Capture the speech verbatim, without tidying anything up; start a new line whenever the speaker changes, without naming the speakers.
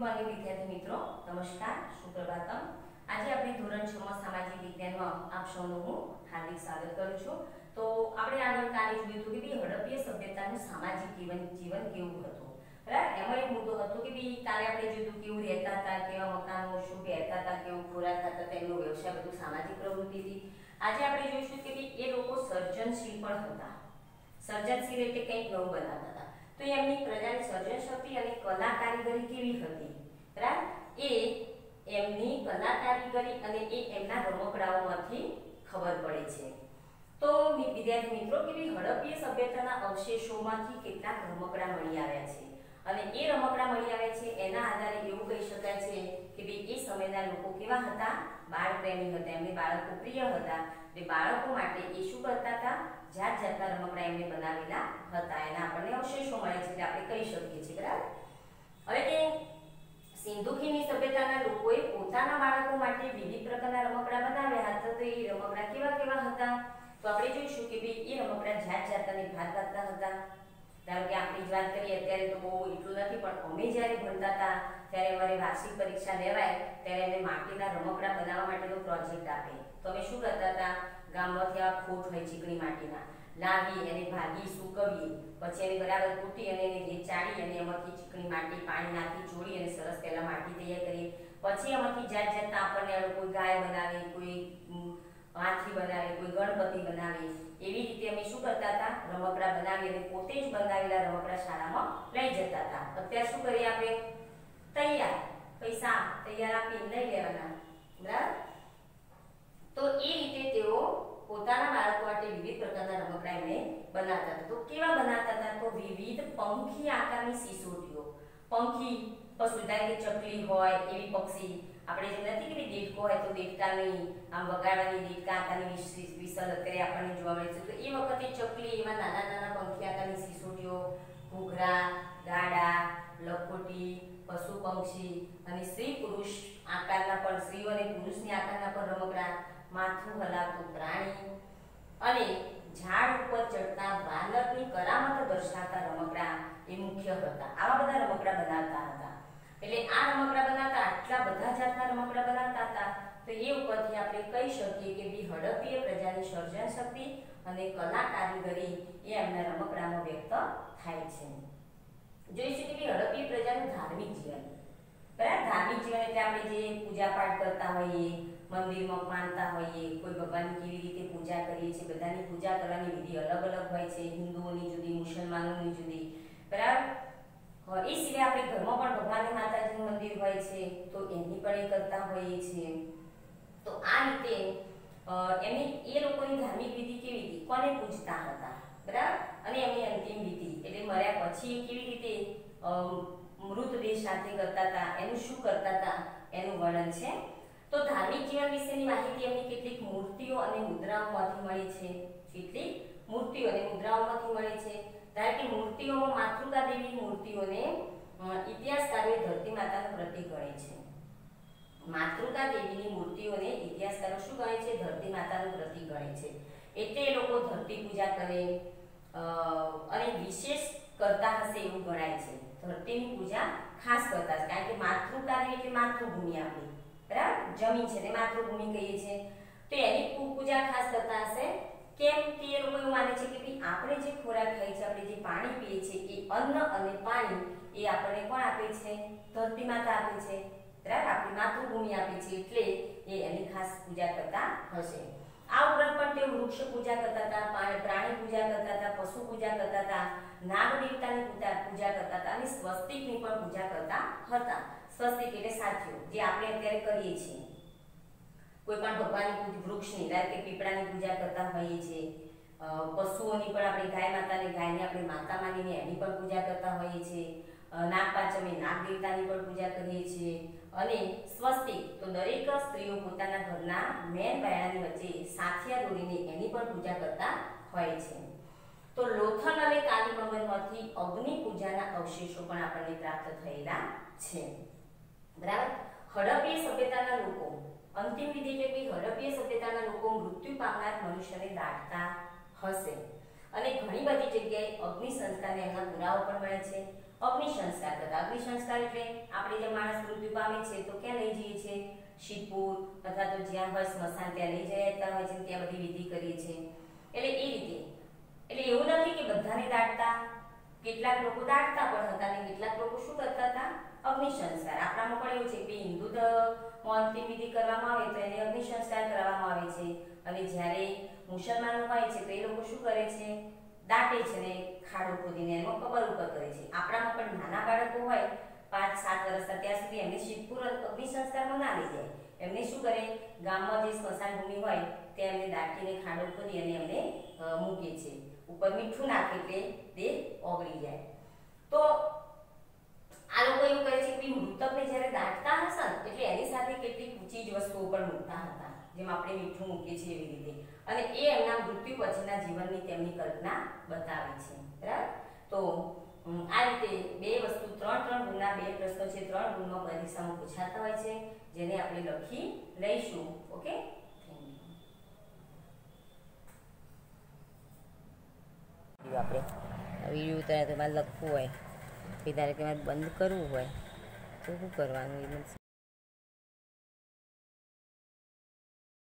Morning વિદ્યાર્થી મિત્રો, નમસ્કાર, સુપ્રભાતમ। આજે આપણે ધોરણ છ માં સામાજિક વિજ્ઞાનમાં આપ સૌનું હું હાર્દિક સ્વાગત કરું છું। તો આપણે આગળ કાલે જોયું હતું કે હડપ્પીય સભ્યતાનું સામાજિક જીવન જીવન કેવું હતું, બરાબર। એમાં એક મુદ્દો હતો કે ભાઈ કાલે આપણે જોયું કેવું રહેતા હતા, કેવા મકાનો, શું પહેરતા હતા, કેવું ખોરાક ખાતા હતા, એમનો વ્યવસાય, બધું સામાજિક પ્રવૃત્તિ હતી। આજે આપણે જોઈશું કે ભાઈ એ લોકો સર્જનશીલ પણ હતા। સર્જનશીલ એટલે કંઈક નવું બનાવતા હતા। તો એમની પ્રજાની સર્જન શક્તિ અને કલા કારીગરી કેવી હતી, બરાબર। એ એમની કલા કારીગરી અને એ એમના રમકડાઓમાંથી ખબર પડે છે। તો વિદ્યાર્થી મિત્રો કે હડપ્પીય સભ્યતાના અવશેષોમાંથી કેટલાક રમકડા મળી આવ્યા છે અને એ રમકડા મળી આવ્યા છે એના આધારે એવું કહી શકાય છે કે ભાઈ એ સમયના લોકો કેવા હતા, બાળપ્રેમી હતા, એમને બાળકો પ્રિય હતા। એટલે બાળકો માટે એ શું કરતા હતા, જાત જાતના રમકડા એમને બનાવેલા હતા, એના આપણને અવશેષો મળે છે, આપણે કહી શકીએ છીએ, બરાબર। હવે કે સિંધુ ખીણની સભ્યતાના લોકોએ પોતાના બાળકો માટે વિવિધ પ્રકારના રમકડા બનાવ્યા હતા। તો એ રમકડા કેવા કેવા હતા, તો આપણે જોઈશું કે ભાઈ એ રમકડા જાત જાતના ભાત ભાતના હતા। ધારો કે આપણી જ વાત કરીએ, અત્યારે તો બહુ એટલું નથી, પણ અમે જ્યારે ભણતા હતા ત્યારે અમારે વાર્ષિક પરીક્ષા લેવાય ત્યારે અમે માટીના રમકડા બનાવવા માટેનો પ્રોજેક્ટ આપે। તો અમે શું કરતા હતા, ગામમાંથી આ ખોટ હોય ચીકણી માટીના, લાવી એને ભાગી સૂકવીએ, પછી એને બરાબર કૂટી અને એને ચાળી અને એમાંથી ચીકણી માટી પાણી નાખી ચોળી અને સરસ પહેલા માટી તૈયાર કરીએ। પછી એમાંથી જાત જાતના આપણને કોઈ ગાય બનાવે, કોઈ હાથી બનાવે, કોઈ ગણપતિ બનાવે, એવી રીતે અમે શું કરતા હતા, રમકડા બનાવી અને પોતે જ બનાવેલા રમકડા શાળામાં લઈ જતા હતા। અત્યારે શું કરીએ આપણે, તૈયાર પૈસા તૈયાર આપી લઈ લેવાના, બરાબર। તો એ રીતે તેઓ પોતાના બાળકો માટે વિવિધ પ્રકારના રમકડા એમને બનાવતા હતા। તો કેવા બનાવતા હતા, તો વિવિધ પંખી આકારની સિસોટીઓ, પંખી પશુ કે ચકલી હોય એવી પક્ષી, આપણે જેમ નથી કે દેડકો હોય તો દેડકાની આમ વગાડવાની દેડકા આકારની વિસલ અત્યારે આપણને જોવા મળે છે। તો એ વખતે ચકલી એવા નાના નાના પંખી આકારની સિસોટીઓ, ઘૂઘરા, ગાડા, લખોટી, પશુ પક્ષી અને સ્ત્રી પુરુષ આકારના પણ, સ્ત્રીઓ અને પુરુષની આકારના પણ રમકડા, માથું હલાવતું પ્રાણી અને ઝાડ ઉપર ચડતા વાનરની કરામત દર્શાવતા રમકડા એ મુખ્ય હતા। આવા બધા રમકડા બનાવતા હતા। એટલે આ રમકડા બનાવતા, આટલા બધા જાતના રમકડા બનાવતા હતા, તો એ ઉપરથી આપણે કહી શકીએ કે ભી હડપ્પીય પ્રજાની સર્જન શક્તિ અને કલા કારીગરી એ એમના રમકડામાં વ્યક્ત થાય છે। જોઈશું કે હડપ્પીય પ્રજાનું ધાર્મિક જીવન, બરાબર। ધાર્મિક જીવન એટલે આપણે જે પૂજા પાઠ કરતા હોઈએ, મંદિરમાં માનતા હોઈએ, કોઈ ભગવાનની કેવી રીતે પૂજા કરીએ છીએ, બધાની પૂજા કરવાની વિધિ અલગ અલગ હોય છે, હિન્દુઓની જુદી, મુસલમાનોની જુદી, બરાબર। એ સિવાય આપણે ઘરમાં પણ ભગવાન માતાજીનું મંદિર હોય છે તો એની પણ એ કરતા હોઈએ છીએ। તો આ રીતે એમની એ લોકોની ધાર્મિક વિધિ કેવી હતી, કોને પૂજતા હતા, બરાબર। અને એમની અંતિમ વિધિ એટલે મર્યા પછી કેવી રીતે મૃતદેહ સાથે કરતા હતા, એનું શું કરતા હતા એનું વર્ણન છે। તો ધાર્મિક જીવન વિશેની માહિતી એમની કેટલીક મૂર્તિઓ અને મુદ્રાઓમાંથી મળી છે, કેટલીક મૂર્તિઓ અને મુદ્રાઓમાંથી મળે છે। ધારો કે મૂર્તિઓમાં માતૃકા દેવી મૂર્તિઓને ઇતિહાસકારોએ ધરતી માતાનું પ્રતીક ગણે છે। માતૃકા દેવીની મૂર્તિઓને ઇતિહાસકારો શું ગણે છે, ધરતી માતાનું પ્રતીક ગણે છે। એટલે એ લોકો ધરતી પૂજા કરે અને વિશેષ કરતા હશે એવું ગણાય છે। ધરતીની પૂજા ખાસ કરતા છે, કારણ કે માતૃકા દેવી એટલે માતૃભૂમિ આપણી, બરાબર, જમીન છે ને માતૃભૂમિ કહીએ છીએ, તો એની પૂજા ખાસ કરતા હશે। કેમ કે એ લોકો એવું માને છે કે ભાઈ આપણે જે ખોરાક ખાઈએ છીએ, આપણે જે પાણી પીએ છીએ, એ અન્ન અને પાણી એ આપણને કોણ આપે છે, ધરતી માતા આપે છે, બરાબર, આપણી માતૃભૂમિ આપે છે, એટલે એ એની ખાસ પૂજા કરતા હશે। આ ઉપરાંત પણ તે વૃક્ષ પૂજા કરતા હતા, પ્રાણી પૂજા કરતા હતા, પશુ પૂજા કરતા હતા, નાગ દેવતાની પૂજા કરતા હતા અને સ્વસ્તિકની પણ પૂજા કરતા હતા। સ્વસ્તિક એટલે સાથીઓ, જે આપણે અત્યારે કરીએ છીએ, કોઈ પણ ભગવાનની વૃક્ષની, ધારો કે પીપળાની પૂજા કરતા હોઈએ છીએ, પશુઓની પણ આપણે ગાય માતાને, ગાયને આપણે માતા માનીને એની પણ પૂજા કરતા હોઈએ છીએ, નાગ પાંચમે નાગ દેવતાની પણ પૂજા કરીએ છીએ, અને સ્વસ્તિક તો દરેક સ્ત્રીઓ પોતાના ઘરના મેન પાયણાની વચ્ચે સાથિયા દોરીને એની પણ પૂજા કરતા હોય છે। તો લોથલ અને કાલીબંગનમાંથી અગ્નિ પૂજાના અવશેષો પણ આપણને પ્રાપ્ત થયેલા છે, બરાબર। હડપ્પીય સભ્યતાના લોકો, અંતિમ વિધિ એટલે કે હડપ્પીય સભ્યતાના લોકો મૃત્યુ પામનાર મનુષ્યને દાટતા હશે અને ઘણી બધી જગ્યાએ અગ્નિ સંસ્કારને એમના પુરાવો પણ મળે છે. અગ્નિ સંસ્કાર કરતા અગ્નિ સંસ્કાર એટલે આપણે જે માણસ મૃત્યુ પામે છે તો ક્યાં લઈ જઈએ છીએ? શિવપુર અથવા તો જ્યાં હોય સ્મશાન ત્યાં લઈ જતા હોય છે, ત્યાં બધી વિધિ કરીએ છીએ. એટલે એ રીતે એટલે એવું નથી કે બધાને દાટતા, કેટલાક લોકો દાટતા પણ હતા અને કેટલાક લોકો શું કરતા હતા? અગ્નિ સંસ્કાર. આપણામાં પણ એવું છે કે હિન્દુ અંતિમ વિધિ કરવામાં આવે તો એને અગ્નિ સંસ્કાર કરવામાં આવે છે, અને જ્યારે મુસલમાનો હોય છે તો એ લોકો શું કરે છે? દાટે છે ને ખાડો ખોદીને એમાં કબર ઉપર કરે છે. આપણામાં પણ નાના બાળકો હોય પાંચ સાત વર્ષના ત્યાં સુધી એમને શિવપુર અગ્નિ સંસ્કારમાં ના લઈ જાય. એમને શું કરે? ગામમાં જે સ્મશાન ભૂમિ હોય ત્યાં એમને દાટીને ખાડો ખોદી અને એમને મૂકે છે. ઉપર મીઠું નાખે એટલે તે ઓગળી જાય. તો આ લોકો એવું કરે છે કે મૃતકને જ્યારે દાટતા હશે એટલે એની સાથે કેટલીક ચીજ વસ્તુઓ પણ મૂકતા હતા, જેમ આપણે મીઠું મૂકીએ છીએ એવી રીતે, અને એ એમના મૃત્યુ પછીના જીવનની તેમની કલ્પના બતાવે છે. બરાબર? તો આ રીતે બે વસ્તુ ત્રણ ત્રણ ગુણના બે પ્રશ્નો છે, ત્રણ ગુણમાં પરીક્ષામાં પૂછાતા હોય છે, જેને આપણે લખી લઈશું. ઓકે, આપણે વિડીયો ઉતારે તો મારે લખવું હોય, પછી તારે તમારે બંધ કરવું હોય તો શું કરવાનું? એ